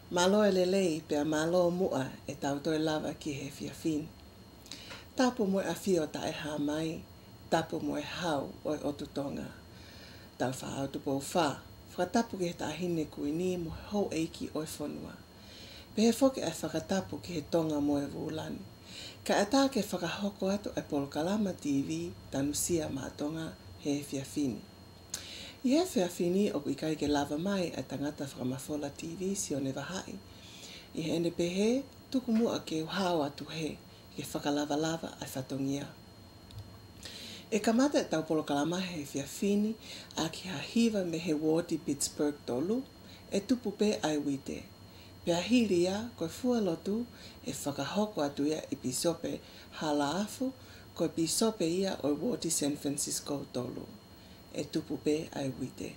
Malo e lelei pea malo mua e tau toi lava ki he fiafini. Tapu mo a fio ta e ha mai, tapu mo e hau o e otutonga. Tau wha au tupo wha, whakatapu ki he tahine kuini mo hou eiki o e whanua. Pe he whoke e whakatapu ki he tonga mo e vūlani. Ka ata ke whakahoko atu e Polokalama TV tanusia mātonga he fiafini. I he whiawhini o kai ke lava mai a tangata whakamafola TV si o Nevahai. I he ene pehe, tuku mua ke uhao atu he, ke whakalava-lava a whatongia. E kamata e tau Polokalama he whiawhini a ki hahiva me he wodi Pittsburgh tolu, e tupu pe ai wite. Pea hiri ia, koe fua lotu, e whakahoko atu ia i pisope halaafu, koe pisope ia o wodi San Francisco tolu. E tupu pe ai wite.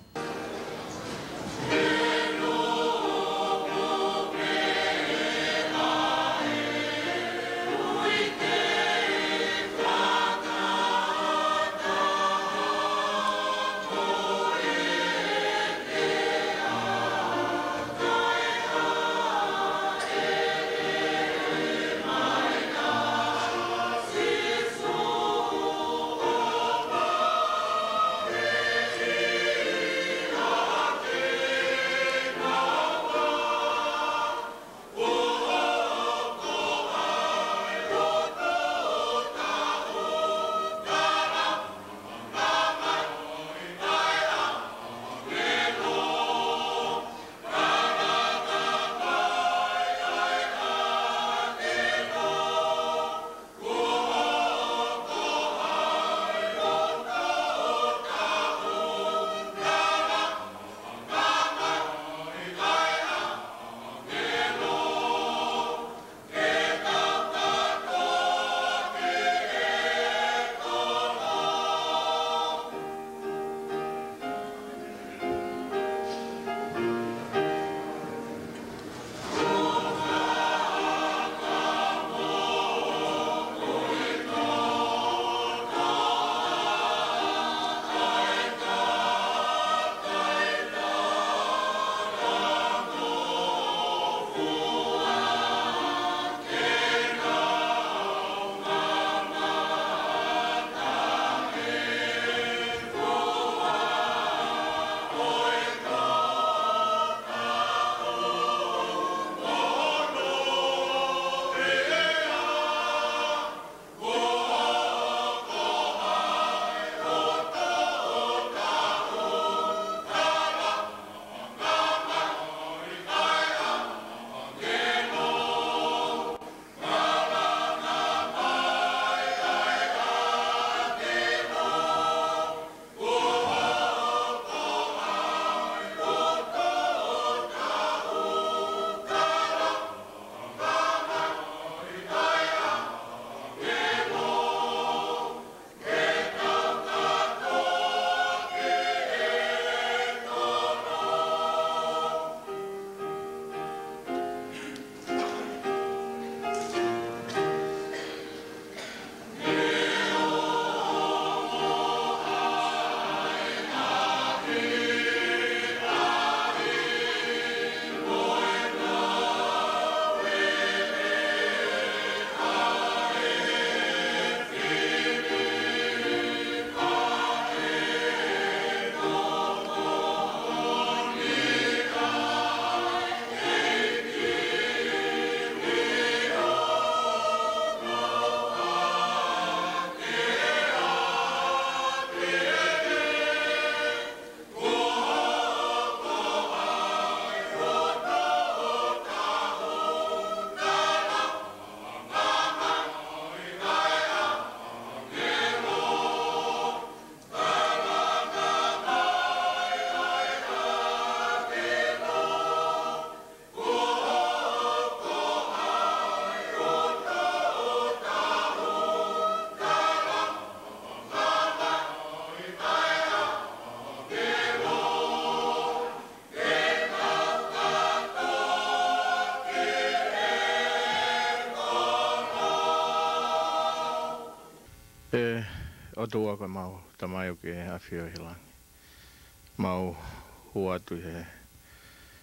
O tua ko mau tamai o ke a fio hilangi. Mau hua tu he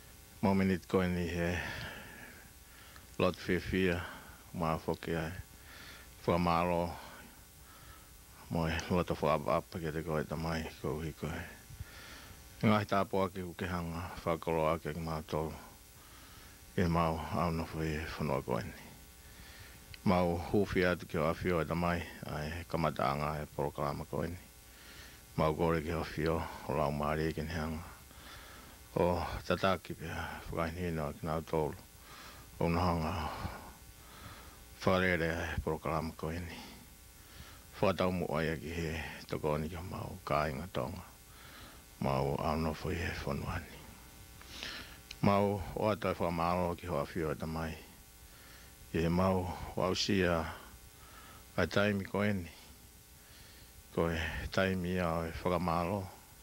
minit koe ni he lot fia ma foki ai. Fua malo moi luota fua apa ke te koe tamai ko hi koe. Ngai tāpua ki ke hanga whakolo ake ki mātou. E mau au no fui whanua koe ni. Mau huwhi atu ki o awhio e tamai ai kamataanga e porokalama koe ni. Mau kore ki o awhio o lau maari e ki hanga. O tataki pia whakainhina ki nau tōlu. O nahanga wharere e porokalama koe ni. Whakatau mua ia ki he toko ni ki mau kāinga tonga. Mau ano fui he whanuani. Mau o atai whamaro ki hoa whio e tamai. I he mau wausia ai taimi koe ni. Koe taimi au e whakamaro.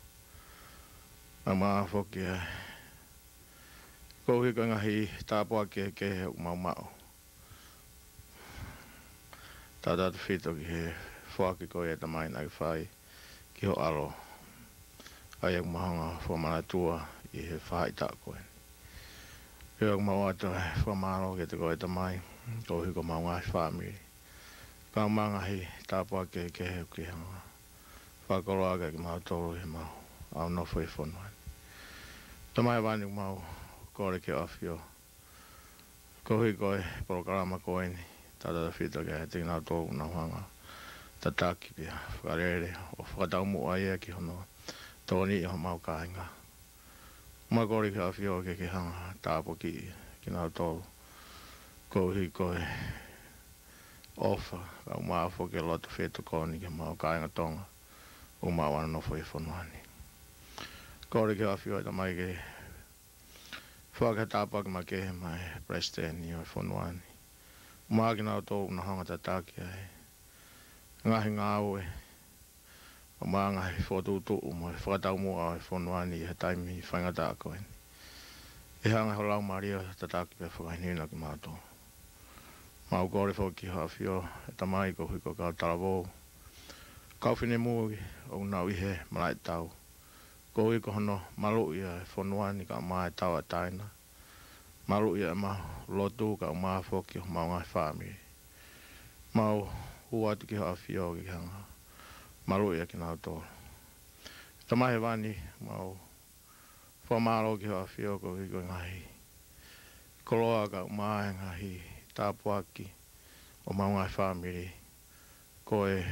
Nā maa whoki ai. Kouhi koe ngahi tāpua ke he mau mau. Tātatu whito ki he whaki koe e tamai nai whai ki ho aro. Ai ak mahanga whamanatua i he whai tā koe. Ki ak mau atu whamaro ke te koe tamai. Kouhi ko mau ngai whamiri. Kau mangahi tāpua ke he ki hanga. Whakoro aga ki mau tōru he mau. Au no fui whanuani. Tamai wani mau kore ke awhio. Kouhi koe porokarama koe ni. Tātata whito ke he tiki nau tōku nau hanga. Tataki pia whakarere o whakatau mua ia ki hono. Tōni i ho mau kāinga. Mai kore ke awhio ke hanga tāpo ki nau tōru. Kouhi koe ofa. Kau maa fo ke loto wheto koni ke mau kāinga tonga. O maa wana no fo i whanuani. Kore ke awhio e tamai ke whakatāpa ki ma ke mai Preston i o whanuani. Maa ki nau tōku na hanga tataki ai. Ngahi ngā ue. O maa ngahi whotutu mo e whakatau mua o e whanuani i he taimi whaingata a koe. E hanga ho lau maria tataki pe whakainina ki mātou. Mau kore whoki hawhio e tamai ko hui ko kau tarawou. Kau whine mūgi o nau i he malai tau. Ko hui ko hono malu ia e whanuani ka maa e tau a taina. Malu ia e mau lotu ka maa whoki o mau ngai whamiri. Mau huatu ki hawhio ki hanga. Malu ia ki nau tōru. Tamai he wani mau whamaro ki hawhio ko hui ko ngahi. Koloa ka maa e ngahi tāpuaki o mau ngai whamiri. Ko e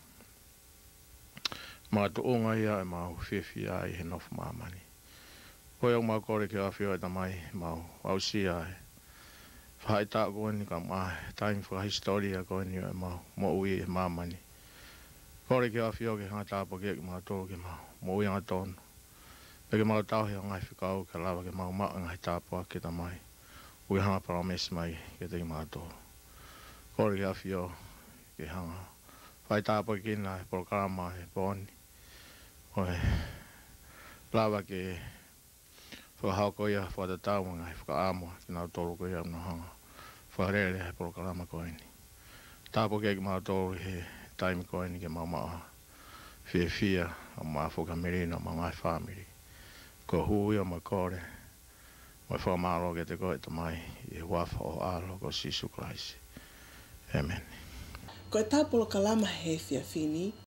mga tuunga ia e mau whiwhi ai he nofu mamani. Koe au mau kore ki awhio e tamai mau ausia e. Whai tā koe ni ka mai taimi whaka historia koe ni e mau mo ui e mamani. Kore ki awhio ke hanga tāpa ki e mau tōru ke mau mo ui anga tōnu. E ke mau tauhi o ngai whikau ke lawa ke mau maa ngai tāpua ke tamai. Ui hanga paramesi mai ke te mau tōru. Kore ki awhio ke hanga. Whai tāpa ki nā e porokarama e pōni. Oe, lawa ke whakahau ko ia whatatau ngai whakaamua ki nau tōru ko ia mna hanga. Whakarere he porokarama koe ni. Tāpo ke mau tōru he taimi koe ni ke mau maa whia a maa whakamirina ma ngai whamiri. Ko hui o ma kore. Mai whamaro ke te koe tamai i wafa o alo ko Sisu Christ. Amen. Ko e tāpolo kalama he whiawhini.